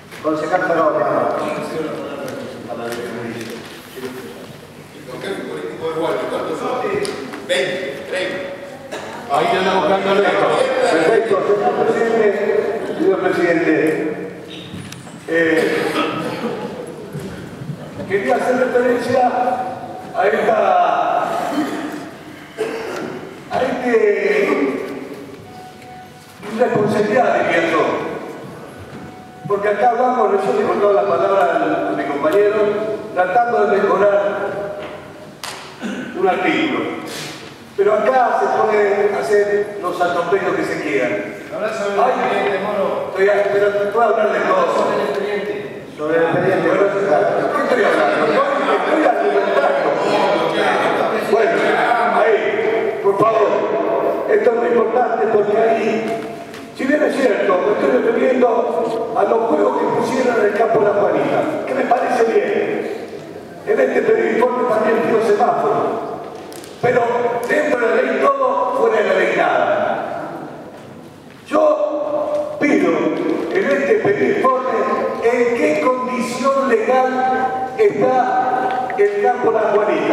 Concejal Ferrol, ¿Por qué el político de Guardia? ¿Cuántos son? 20, 30. Ahí te anda buscando el esto. Perfecto, señor presidente, quería hacer referencia a irresponsabilidad, diría yo. Porque acá hablamos, recién le he contado la palabra a mi compañero, tratando de mejorar un artículo. Pero acá se puede hacer los atropellos que se quieran. Habla sobre el expediente, Moro. Pero te puedo hablar de todo. Sobre el expediente. Sobre el expediente. Bueno, ¿qué estoy hablando? Estoy argumentando. Bueno, ahí, por favor. Esto es muy importante porque ahí, si bien es cierto, me estoy refiriendo a los juegos que pusieron en el campo de la Juanita, que me parece bien. En este pedido informe también pido semáforo. Pero dentro de la ley todo, fuera de la ley nada. Yo pido en este pedido informe en qué condición legal está el campo de la Juanita.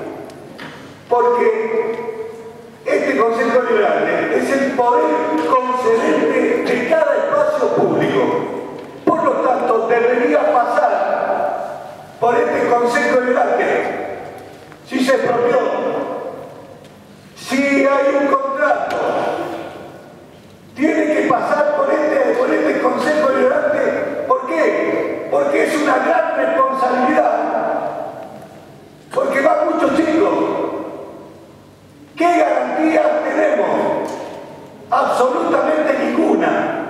Porque este Consejo Liberante es el poder concedente de cada espacio público. Por lo tanto, debería pasar por este Consejo Liberante. Si se expropió, si hay un contrato, tiene que pasar por este Consejo Liberante. ¿Por qué? Porque es una gran responsabilidad. Porque van muchos chicos. ¿Qué garantías tenemos? Absolutamente ninguna.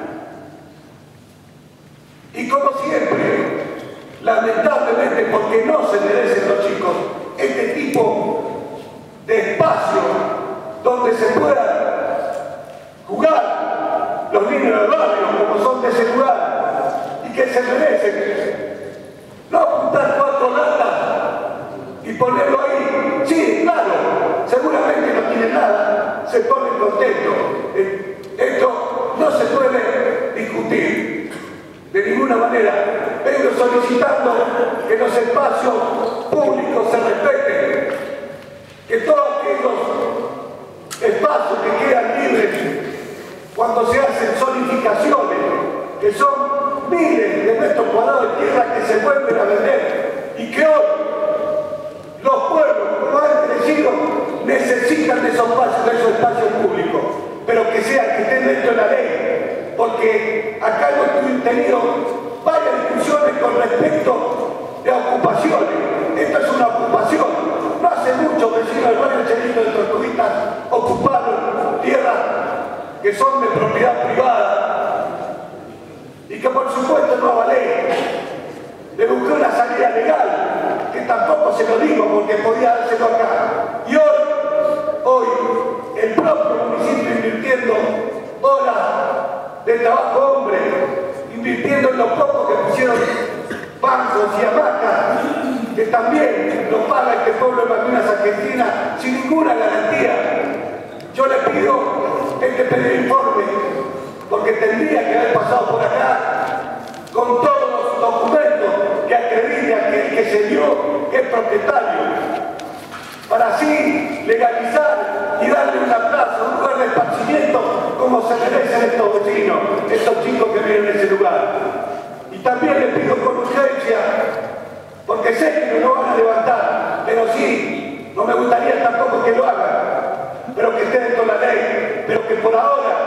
Y como siempre, lamentablemente, porque no se merecen los chicos este tipo de espacio donde se pueda jugar los niños del barrio como son de ese lugar y que se merecen no juntar 4 latas y ponerlo ahí. Sí, claro, seguramente no tienen nada, se ponen contentos. Esto no se puede discutir de ninguna manera. Vengo solicitando que los espacios públicos se respeten, que todos aquellos espacios que quedan libres cuando se hacen zonificaciones, que son miles de metros cuadrados de tierra que se vuelven a vender y que hoy los pueblos, como han crecido, necesitan de esos espacios públicos, pero que estén dentro de la ley, porque acá hemos tenido varias discusiones con respecto de ocupaciones. Esta es una ocupación. No hace mucho vecinos del barrio Chelito de Tortuguitas ocuparon tierras que son de propiedad privada y que por supuesto no vale. Le busqué una salida legal, que tampoco se lo digo porque podía dárselo acá. Y hoy, el propio municipio invirtiendo horas de trabajo hombre, invirtiendo en lo poco que pusieron bancos y hamacas, que también lo paga este pueblo de Malvinas Argentina sin ninguna garantía. Yo le pido este pedido informe porque tendría que haber pasado por acá con todos los documentos que acredite a aquel que se dio que es propietario, para así legalizar y darle una plaza, un lugar de esparcimiento como se merecen estos vecinos, estos chicos que viven en ese lugar. Y también les pido con urgencia, porque sé que no lo van a levantar, pero sí, no me gustaría tampoco que lo hagan, pero que esté dentro de la ley, pero que por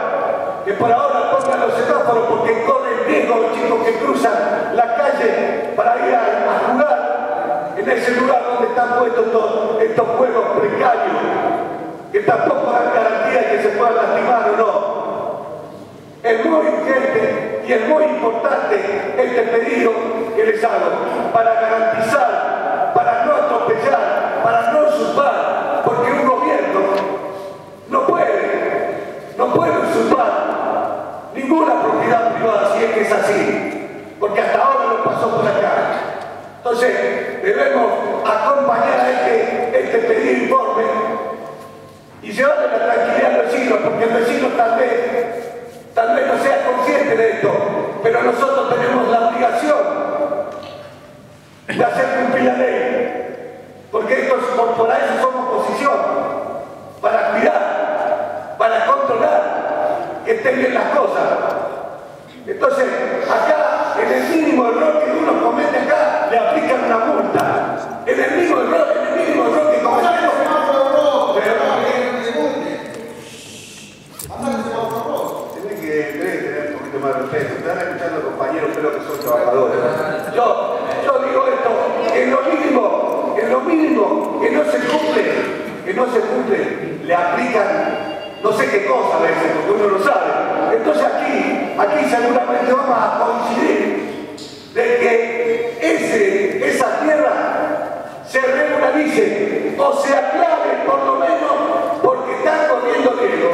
ahora pongan los semáforos, porque corren riesgo los chicos que cruzan la calle para ir a jugar en ese lugar donde están puestos estos juegos precarios, que tampoco dan garantía de que se puedan lastimar o no. Es muy urgente y es muy importante este pedido que les hago para garantizar, para no atropellar, para no usurpar, porque un gobierno no puede usurpar ninguna propiedad privada si es que es así, porque hasta ahora no pasó por acá. Entonces debemos acompañar a este pedido informe y llevarle la tranquilidad al vecino, porque el vecino tal vez no sea consciente de esto, pero nosotros tenemos la obligación sé qué cosa a veces, porque uno lo sabe. Entonces aquí seguramente vamos a coincidir de que esa tierra se regularice o se aclare por lo menos, porque están corriendo riesgo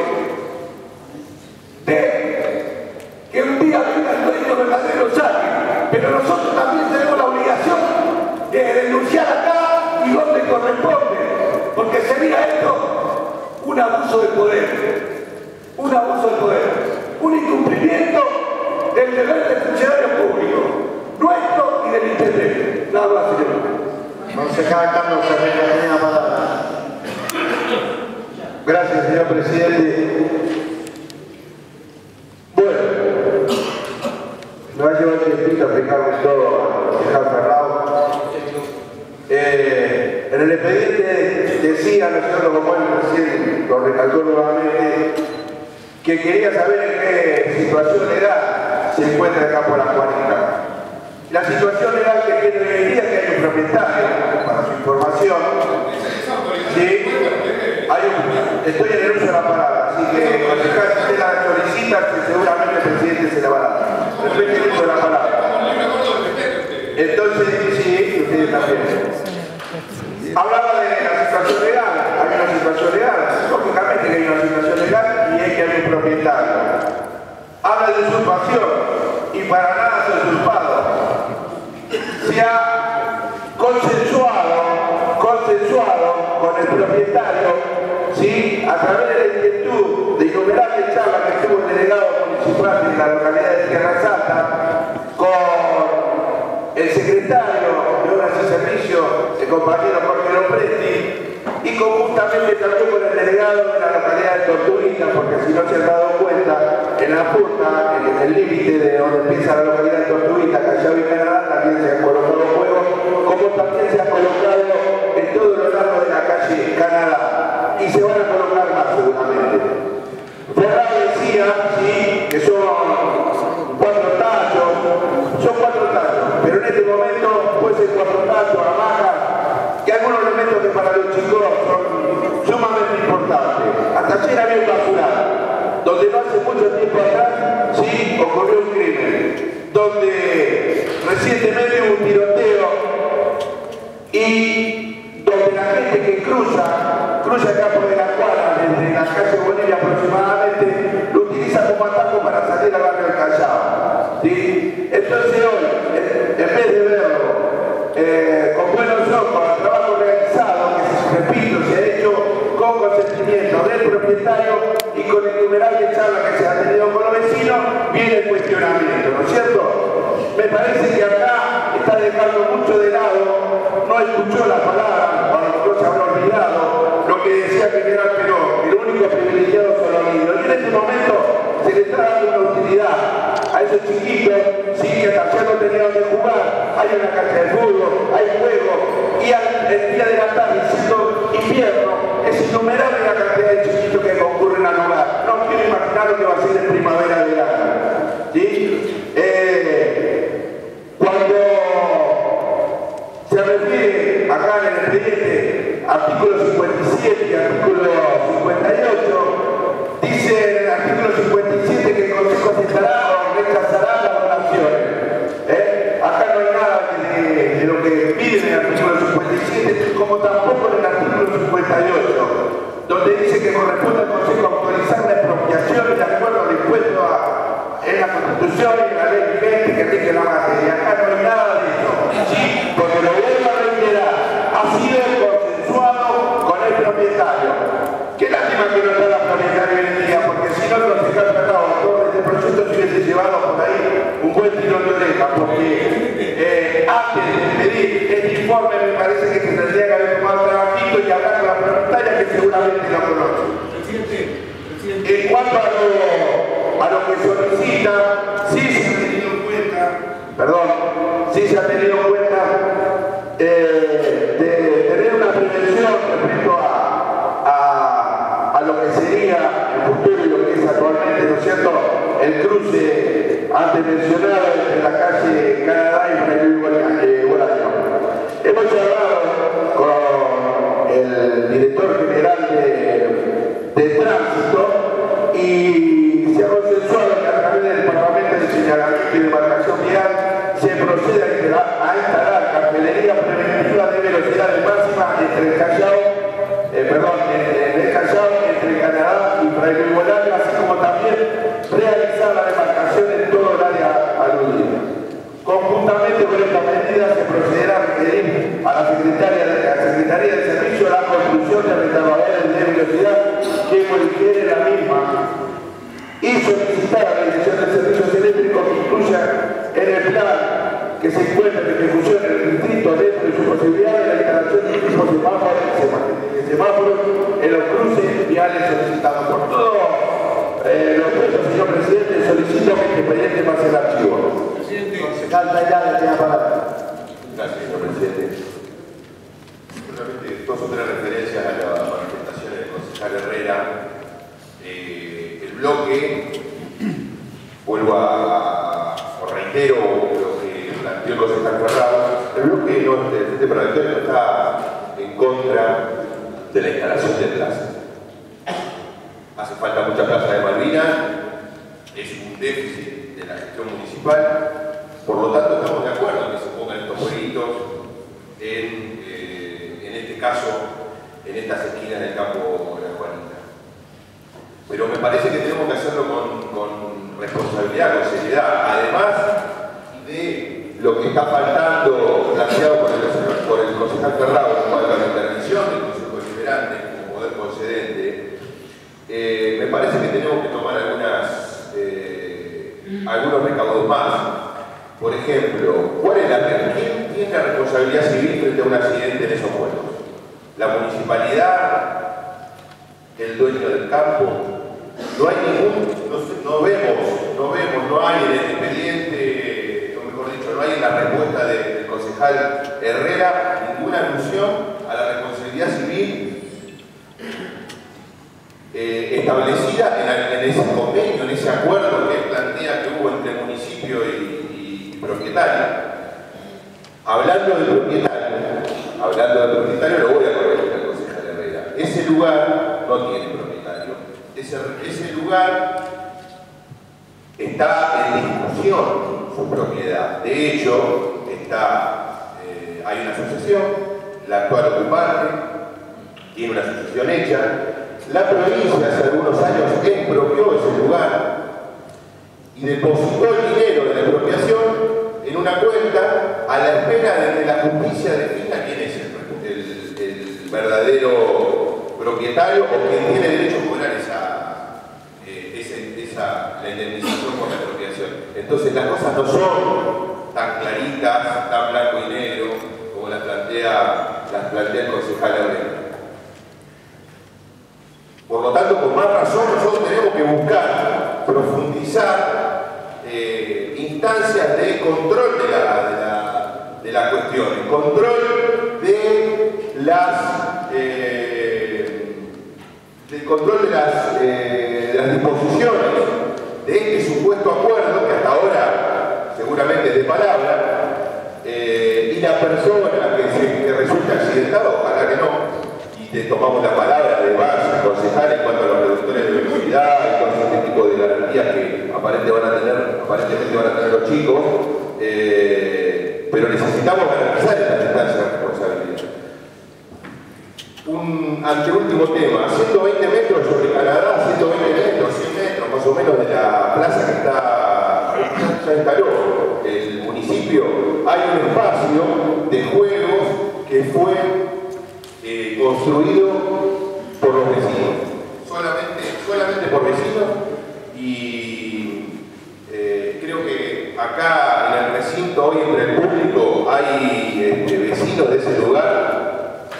de que un día venga el dueño verdadero saque. Pero nosotros también tenemos la obligación de denunciar acá y donde corresponde, porque sería esto un abuso de poder, un incumplimiento del deber del funcionario público, nuestro y del intendente. Nada más, señor. Concejal Carlos Herrera, tiene la palabra. Gracias, señor presidente. Bueno, me va a llevar un tiempito a explicarles todo al concejal Ferrao. En el expediente decía, ¿no es cierto?, como el presidente lo recalcó nuevamente, que quería saber en qué situación legal se encuentra el campo de la Juanita. La situación legal que tiene hoy en día es que hay un propietario, para su información, ¿sí? Estoy en el uso de la palabra, así que cuando usted la solicita, seguramente el presidente se la va a dar. Respecto al uso de la palabra. Entonces, sí, ustedes también. Hablaba de la situación legal, hay una situación legal, lógicamente que hay una situación legal y es que hay un propietario. Habla de usurpación y para nada se ha usurpado. Se ha consensuado con el propietario, ¿sí?, a través de la inquietud de innumerables charlas que tuvo el delegado municipal de la localidad de Tierra Santa, con el secretario de Obras y Servicios, el compañero Jorge Lopresti, y conjuntamente también con el delegado de la localidad de Tortuguita, porque si no se han dado cuenta, en la punta, en el límite de donde empieza la localidad de Tortuguita, Callao y Canadá, también se han colocado juegos, como también se ha colocado en todo lo largo de la calle Canadá, y se van a colocar más seguramente. Ferrao decía, sí, que son 4 tachos, pero en este momento puede ser 4 tachos, hamacas, y algunos elementos que para los chicos son sumamente importantes. Hasta ayer había un basural, donde no hace mucho tiempo atrás, sí, ocurrió un crimen, donde recientemente hubo un tiroteo y donde la gente que cruza acá por de la cuadra, desde la calle Bonilla aproximadamente, lo utiliza como atajo para salir al barrio del Callao, ¿sí? Entonces hoy, en vez de verlo con buenos ojos al trabajo realizado, que repito, se ha hecho con consentimiento del propietario y con innumerables charlas que se han tenido con los vecinos, viene el cuestionamiento, ¿no es cierto? Me parece que acá está dejando mucho de lado, no escuchó la palabra, cuando no se habrá olvidado lo que decía General Perón, el único privilegiado son los niños. Y en este momento se le está dando una utilidad a esos chiquitos, sí, que hasta ayer no tenían donde jugar, hay una cancha de fútbol, hay juego, y el día de la tarde, siendo invierno, es innumerable la cantidad de chiquitos que concurren al lugar. No quiero imaginar lo que va a ser en primavera del año, ¿sí? Cuando se refiere acá en el expediente, artículo 57 y artículo 58, dice en el artículo 57 que el Consejo aceptará o rechazará las donaciones. Acá no hay nada de lo que pide en el artículo 57, como tampoco en el artículo 58, donde dice que corresponde al Consejo autorizar la expropiación de acuerdo al dispuesto en la Constitución y en la ley vigente que rige la materia. Acá no hay nada de eso, sí, porque lo vuelvo a reiterar, ha sido consensuado con el propietario. Qué lástima que no está la propietaria hoy en día, porque si no el concejal tratado todo este proyecto se hubiese llevado por ahí un buen tirón de oreja, porque antes de pedir este informe me parece que se tendría que haber tomado trabajito y hablar con la propietaria que seguramente lo conoce. En cuanto a lo que solicita, sí se ha tenido en cuenta, sí se ha tenido en cuenta de tener una prevención respecto a lo que sería el futuro y lo que es actualmente, ¿no es cierto?, el cruce antes mencionado entre la calle Canadá y Fray Bolaño. Hemos hablado con el director general de tránsito se procede a instalar cartelería preventiva de velocidades máximas entre el Callao, entre Canadá y Fraile Bolivia, así como también realizar la demarcación en todo el área aludida. Conjuntamente con esta medida se procederá a requerir a la Secretaría de Servicio la construcción de retardadores de velocidad que modifique la misma y solicitar a la Dirección de Servicios Eléctricos que incluya en el plan que se encuentra en ejecución en el distrito dentro de su posibilidad de la instalación de un tipo de semáforos en los cruces viales solicitados por todos los puestos, señor presidente. Solicito que este expediente pase el archivo. Concejal Tayana, tiene palabra. Gracias, señor presidente. Solamente dos o tres referencias a las manifestaciones del concejal Herrera. El bloque, vuelvo o reitero lo que planteó el concejal Ferrado, el bloque del Frente para la Victoria no está en contra de la instalación de plazas. Hace falta mucha plaza de Malvinas, es un déficit de la gestión municipal, por lo tanto estamos de acuerdo en que se pongan estos jueguitos en este caso, en estas esquinas del campo de la Juanita. Pero me parece que tenemos que hacerlo con responsabilidad, con seriedad, además de lo que está faltando planteado por el concejal Ferrado en cuanto a la intervención del Consejo Deliberante como poder concedente. Me parece que tenemos que tomar algunos recaudos más. Por ejemplo, ¿quién tiene la responsabilidad civil frente a un accidente en esos pueblos? ¿La municipalidad? ¿El dueño del campo? No hay no hay en el expediente, o mejor dicho, no hay en la respuesta del concejal Herrera ninguna alusión a la responsabilidad civil establecida en ese convenio, en ese acuerdo que él plantea que hubo entre el municipio y propietario. Hablando del propietario, lo voy a corregir al concejal Herrera. Ese lugar no tiene propietario. Ese lugar está en discusión su propiedad. De hecho, hay una asociación, la actual ocupante tiene una asociación hecha. La provincia hace algunos años expropió ese lugar y depositó el dinero de la expropiación en una cuenta a la espera de que la justicia defina quién es el verdadero propietario o quien tiene derecho a cobrar la indemnización por la expropiación. Entonces las cosas no son tan claritas, tan blanco y negro como las plantea el concejal Herrera. Por lo tanto, con más razón, nosotros tenemos que buscar, profundizar instancias de control de la cuestión, el control de las disposiciones de este supuesto acuerdo, que hasta ahora seguramente es de palabra, y la persona que resulta accidentada, ojalá que no, y te tomamos la palabra de base, concejal, en cuanto a los reductores de velocidad y todo ese tipo de garantías que aparentemente van a tener los chicos, pero necesitamos garantizar estas instancias de responsabilidad. Un anteúltimo tema, 120 metros sobre Canadá, 120 metros, 100 metros más o menos de la plaza que ya instaló el municipio, hay un espacio de juegos que fue construido por los vecinos, solamente por vecinos, y creo que acá en el recinto, hoy entre el público, hay vecinos de ese lugar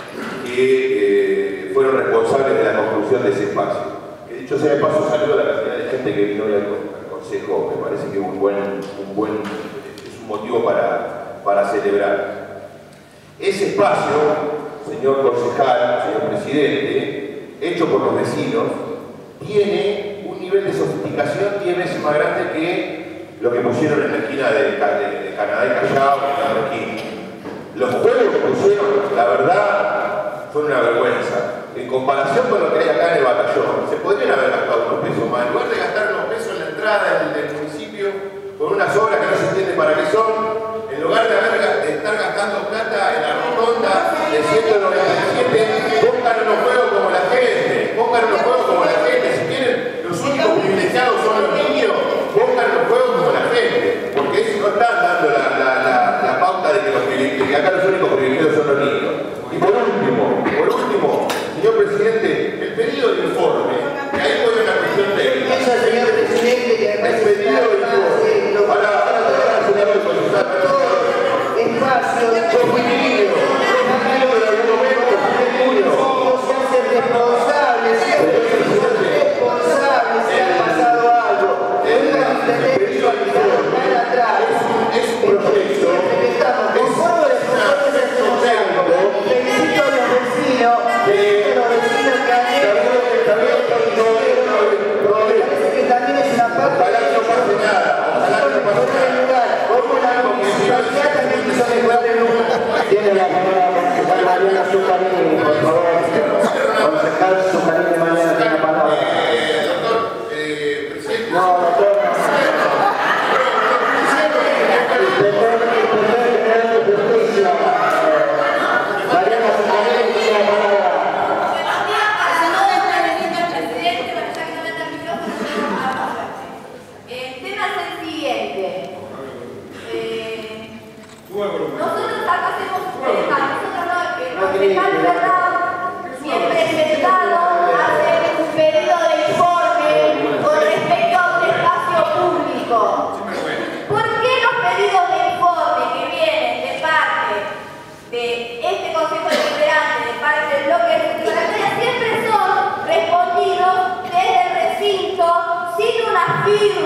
que fueron responsables de la construcción de ese espacio. Que dicho sea de paso, saludo a la cantidad de gente que vino hoy al consejo, me parece que es un motivo para celebrar. Ese espacio, señor concejal, señor presidente, hecho por los vecinos, tiene un nivel de sofisticación 10 veces más grande que lo que pusieron en la esquina de Canadá y Callao, Los juegos que pusieron, la verdad, son una vergüenza. En comparación con lo que hay acá en el batallón, se podrían haber gastado unos pesos más. En lugar de gastar unos pesos en la entrada del municipio, con unas obras que no se entiende para qué son, 197, pongan unos juegos como la gente, pongan unos juegos como la gente. Si quieren, los únicos privilegiados son los niños, pongan los juegos como la gente, porque eso no están dando la pauta de que acá los únicos privilegiados son los niños. Y por último, señor presidente, el pedido de informe, que ahí fue una cuestión técnica. Eso, señor presidente, que El pedido de informe. Ahora senador con su espacio, yo fui niño, en algún momento, no se hacen responsables, si ha pasado algo. es un proceso. Felicito a los vecinos que han hecho. Parece que también es una parte. Ojalá no pase nada. Como la municipalidad también quiso mejorar el lugar. Tiene la palabra Mariana Zuccarini, por favor. Concejal Zuccarini, Mariana tiene la palabra. Doctor, presidente. No, doctor. Mariana Zuccarini tiene la palabra. El tema es el siguiente. Nosotros acá hacemos un tema, nosotros no, el concejal Ferrao, siempre sentado, hace un pedido de informe con respecto a un espacio público. ¿Por qué los pedidos de informe que vienen de parte de este Consejo Deliberante, de parte del bloque de secretaría, siempre son respondidos desde el recinto sin una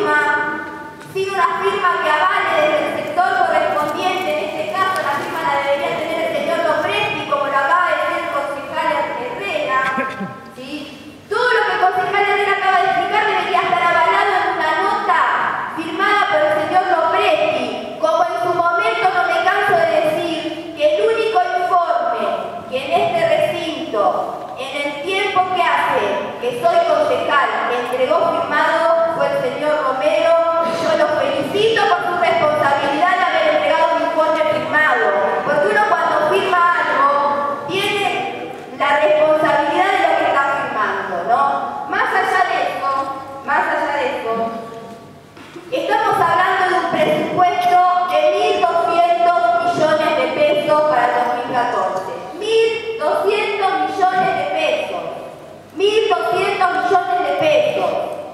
firma que avale desde el sector correspondiente? En este caso la firma la debería tener el señor Lopresti, como lo acaba de decir el concejal Herrera, ¿sí? Todo lo que el concejal Herrera acaba de explicar debería estar avalado en una nota firmada por el señor Lopresti, como en su momento no me canso de decir que el único informe que en este recinto, en el tiempo que hace que soy concejal, entregó firmado fue el señor Romero. Yo lo felicito por su responsabilidad de haber entregado un informe firmado, porque uno cuando firma algo tiene la responsabilidad de lo que está firmando, ¿no? Más allá de eso, estamos hablando de un presupuesto de 1.200 millones de pesos para el 2014. 1.200 millones de pesos. 1.200 millones de pesos.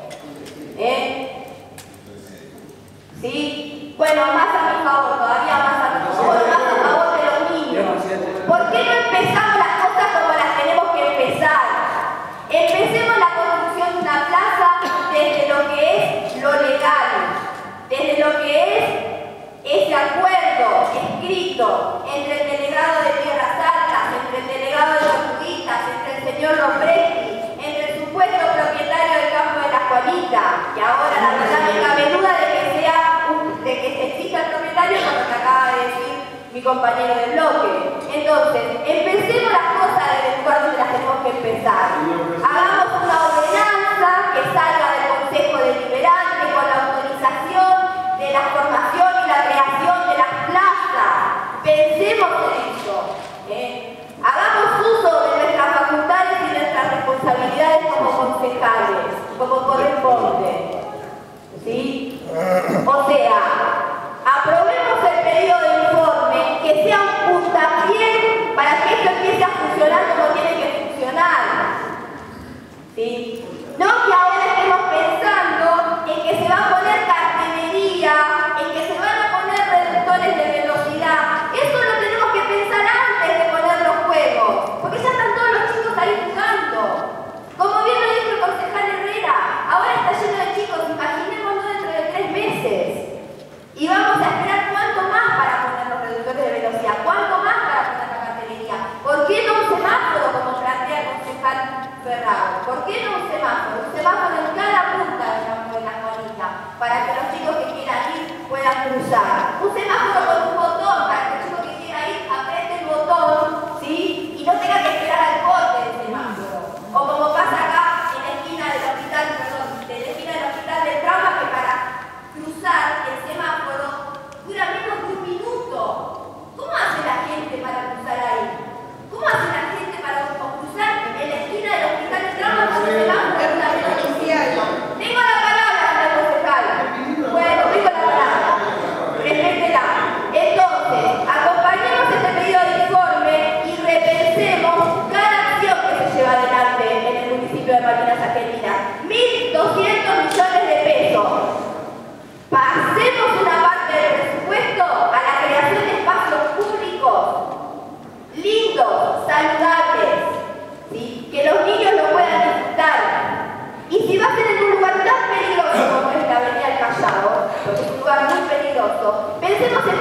¿Sí? Bueno, más a mi favor, todavía más a mi favor, más a favor de los niños. ¿Por qué no empezamos las cosas como las tenemos que empezar? Empecemos la construcción de una plaza desde lo que es lo legal, desde lo que es ese acuerdo escrito entre el delegado de Tierras Altas, entre el delegado de Tortuguitas, entre el señor Lopresti, entre el supuesto propietario del campo de la Juanita, que ahora la verdad me cabe duda de que se exista el propietario, como te acaba de decir mi compañero de bloque. Entonces, empecemos las cosas desde el lugar donde las tenemos que empezar. Hagamos una ordenanza que salga del Consejo Deliberante con la autorización de la formación y la creación de las plazas. Pensemos en eso. Hagamos uso de nuestras facultades y nuestras responsabilidades como concejales, como corresponde. ¿Sí? O sea, aprobemos el pedido de informe, que sea un puntapié para que esto empiece a funcionar como tiene que funcionar. ¿Sí? No que ahora estemos pensando en que se va a poner cartelería, en que se van a poner reductores de velocidad. Eso lo tenemos que pensar antes de poner los juegos, porque ya están todos los chicos ahí jugando. Como bien lo dijo el concejal Herrera, ahora está lleno de chicos, imaginémonos dentro de 3 meses. Y vamos a esperar cuánto más para poner los reductores de velocidad, cuánto más para poner la cartelería. ¿Por qué no un semáforo como plantea el concejal Ferrao? ¿Por qué no un semáforo? Un semáforo en cada punta del campo de la Juanita, para que los chicos que quieran ir puedan cruzar. Un semáforo con un botón, para que el chico que quiera ir apriete el botón, ¿sí? Y no tenga que esperar al corte del semáforo. O como pasa acá en la esquina del hospital, del trauma, que para cruzar el semáforo dura menos de 1 minuto. ¿Cómo hace la gente para cruzar ahí? ¿Cómo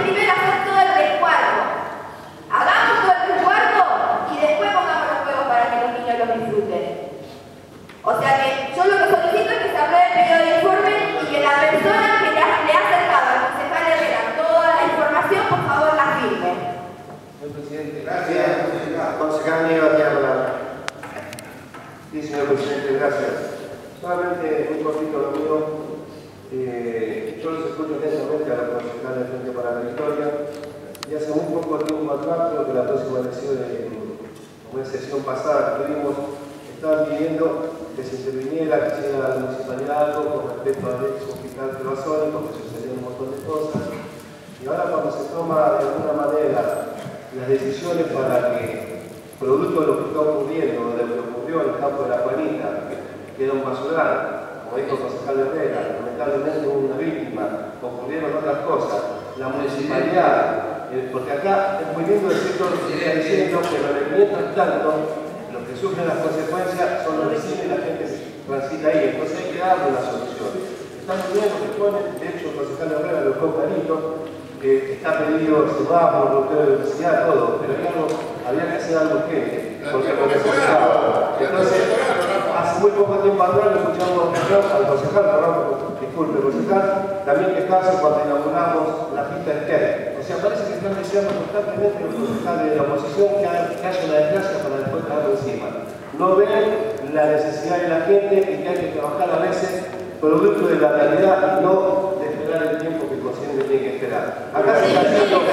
primero hacer todo el resguardo. Hagamos todo el resguardo y después pongamos los juegos para que los niños los disfruten. O sea que yo lo que solicito es que se apruebe el periodo de informe y que la persona que le ha acercado al concejal Herrera toda la información, por favor, la firme. Señor presidente, gracias. Concejal Nieves tiene la palabra. Sí, señor presidente, gracias. Solamente un cortito lo mío. Yo los escucho atentamente a los concejales de Frente para la Victoria y hace muy poco tiempo atrás, creo que la próxima elección, como en sesión pasada que tuvimos, estaban pidiendo que se interviniera, que se hiciera la municipalidad algo con respecto al ex hospital de Basoni, porque sucedían un montón de cosas. Y ahora cuando se toma de alguna manera las decisiones para que, producto de lo que está ocurriendo, de lo que ocurrió en el campo de la Juanita, queda un basural, como dijo el concejal Herrera, lamentablemente hubo una víctima, ocurrieron otras cosas, la municipalidad, porque acá es muy lindo decir todo lo que está diciendo, pero mientras tanto, los que sufren las consecuencias son los vecinos y la gente que transita ahí, entonces hay que darle una solución. Estamos viendo que ponen, de hecho el concejal Herrera lo dejó clarito, está pedido semáforo, bloqueo de velocidad, todo, pero había que hacer algo urgente, porque lo necesitaba. Entonces, hace muy poco tiempo atrás lo escuchamos al concejal, disculpe, concejal, también quejarse cuando inauguramos la pista de skate. O sea, parece que están deseando constantemente los concejales de la oposición que haya una desgracia para después traerlo encima. No ven la necesidad de la gente y que hay que trabajar a veces producto de la realidad y no de esperar el tiempo que el consciente tiene que esperar. Acá se está haciendo...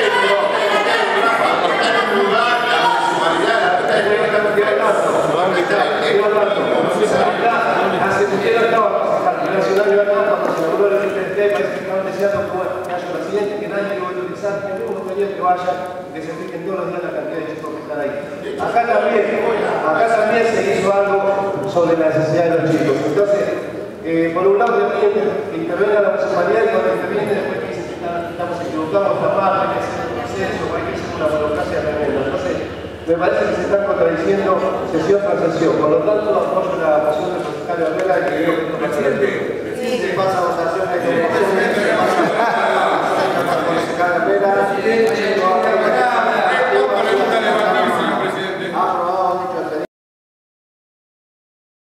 Hace un año atrás, cuando se inauguró el IPT, parece que estaban deseando que haya un accidente, que nadie lo va a utilizar, que ninguno quería que vaya, que se fijen todos los días la cantidad de chicos que están ahí. Acá también se hizo algo sobre la necesidad de los chicos. Entonces, por un lado, que intervenga la municipalidad y cuando interviene, después que dicen que estamos equivocados, está mal, hay que hacer un proceso, hay que hacer una burocracia tremenda. Entonces, me parece que se están contradiciendo sesión tras sesión. Por lo tanto, apoyo la moción del concejal Herrera y que creo que no pasa nada. Sí, se pasa a votación de concejal Herrera.